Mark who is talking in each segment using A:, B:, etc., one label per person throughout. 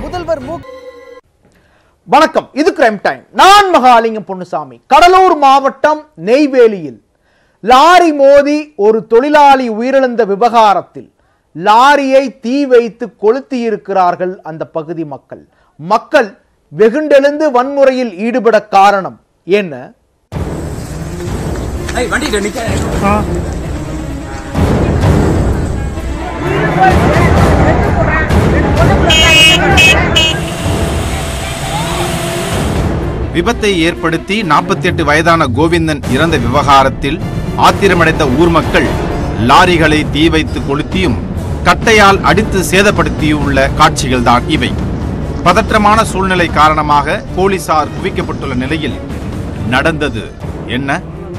A: முதல்வர் வணக்கம், இது கிரைம் டைம். நான் மகாலிங்கம் பொன்னுசாமி. கடலூர் மாவட்டம் நெய்வேலியில் லாரி மோதி ஒரு தொழிலாளி உயிரிழந்த விவகாரத்தில் லாரியை தீ வைத்து கொளுத்தியிருக்கிறார்கள் அந்த பகுதி மக்கள். மக்கள் வெகுண்டெழுந்து வன்முறையில் ஈடுபட காரணம் என்ன?
B: விபத்தை ஏற்படுத்தி 48 வயதான கோவிந்தன் இறந்த விவகாரத்தில் ஆத்திரமடைந்த ஊர் மக்கள் லாரிகளை தீ வைத்து கொளுத்தியும் கட்டையால் அடித்து சேதப்படுத்தியுள்ள காட்சிகள்தான் இவை. பதற்றமான சூழ்நிலை காரணமாக போலீசார் குவிக்கப்பட்டுள்ள நிலையில் நடந்தது என்ன?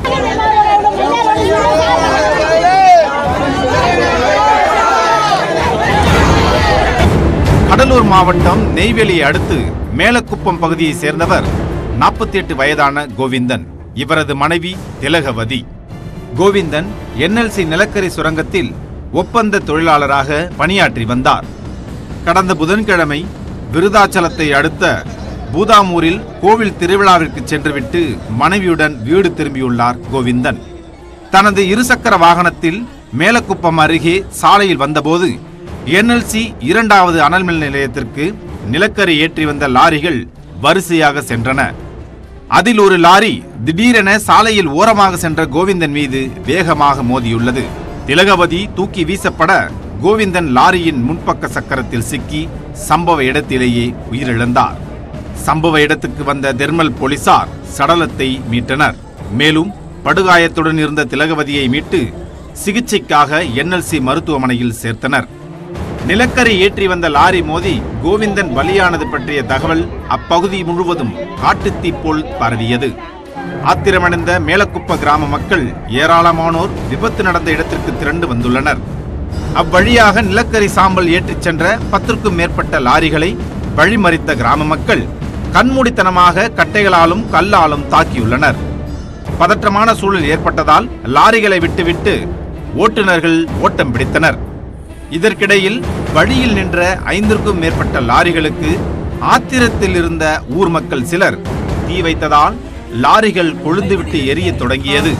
B: கடலூர் மாவட்டம் நெய்வேலியை அடுத்து மேலக்குப்பம் பகுதியை சேர்ந்தவர் 48 வயதான கோவிந்தன். இவரது மனைவி திலகவதி. கோவிந்தன் NLC நிலக்கரி சுரங்கத்தில் ஒப்பந்த தொழிலாளராக பணியாற்றி வந்தார். கடந்த புதன்கிழமை விருதாச்சலத்தை அடுத்த பூதாமூரில் கோவில் திருவிழாவிற்கு சென்றுவிட்டு மனைவியுடன் வீடு திரும்பியுள்ளார் கோவிந்தன். தனது இருசக்கர வாகனத்தில் மேலக்குப்பம் அருகே சாலையில் வந்தபோது NLC 2வது அனல்மின் நிலையத்திற்கு நிலக்கரி ஏற்றி வந்த லாரிகள் வரிசையாக சென்றன. அதில் ஒரு லாரி திடீரென சாலையில் ஓரமாக சென்ற கோவிந்தன் மீது வேகமாக மோதியுள்ளது. திலகவதி தூக்கி வீசப்பட கோவிந்தன் லாரியின் முன்பக்க சக்கரத்தில் சிக்கி சம்பவ இடத்திலேயே உயிரிழந்தார். சம்பவ இடத்துக்கு வந்த தெர்மல் போலீசார் சடலத்தை மீட்டனர். மேலும் படுகாயத்துடன் இருந்த திலகவதியை மீட்டு சிகிச்சைக்காக NLC மருத்துவமனையில் சேர்த்தனர். நிலக்கரி ஏற்றி வந்த லாரி மோதி கோவிந்தன் பலியானது பற்றிய தகவல் அப்பகுதி முழுவதும் காட்டுத்தீ போல் பரவியது. ஆத்திரமடைந்த மேலக்குப்ப கிராம மக்கள் ஏராளமானோர் விபத்து நடந்த இடத்திற்கு திரண்டு வந்துள்ளனர். அவ்வழியாக நிலக்கரி சாம்பல் ஏற்றிச் சென்ற 10க்கும் மேற்பட்ட லாரிகளை வழிமறித்த கிராம மக்கள் கண்மூடித்தனமாக கட்டைகளாலும் கல்லாலும் தாக்கியுள்ளனர். பதற்றமான சூழல் ஏற்பட்டதால் லாரிகளை விட்டுவிட்டு ஓட்டுநர்கள் ஓட்டம் பிடித்தனர். இதற்கிடையில் வழியில் நின்ற 5க்கும் மேற்பட்ட லாரிகளுக்கு ஆத்திரத்தில் இருந்த ஊர் மக்கள் சிலர் தீ வைத்ததால் லாரிகள் கொழுந்துவிட்டு எரிய தொடங்கியது.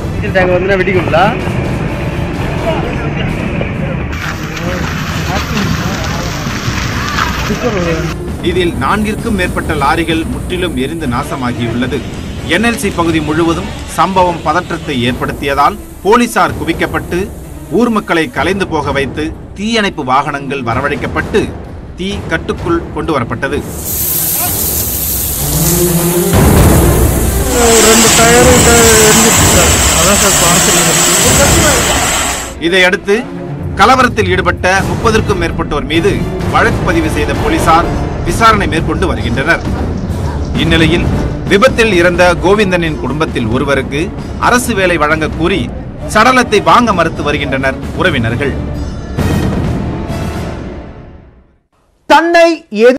B: இதில் 4க்கும் மேற்பட்ட லாரிகள் முற்றிலும் எரிந்து நாசமாகியுள்ளது. NLC பகுதி முழுவதும் சம்பவம் பதற்றத்தை ஏற்படுத்தியதால் போலீசார் குவிக்கப்பட்டு ஊர் மக்களை கலைந்து போக வைத்து தீயணைப்பு வாகனங்கள் வரவழைக்கப்பட்டு தீ கட்டுக்குள் கொண்டு வரப்பட்டது. இதையடுத்து கலவரத்தில் ஈடுபட்ட 30க்கும் மேற்பட்டோர் மீது வழக்கு பதிவு செய்த போலீசார் விசாரணை மேற்கொண்டு வருகின்றனர். இந்நிலையில் விபத்தில் இறந்த கோவிந்தனின் குடும்பத்தில் ஒருவருக்கு அரசு வேலை வழங்க கூறி சடலத்தை வாங்க மறுத்து வருகின்றனர் உறவினர்கள்.
A: தன்னை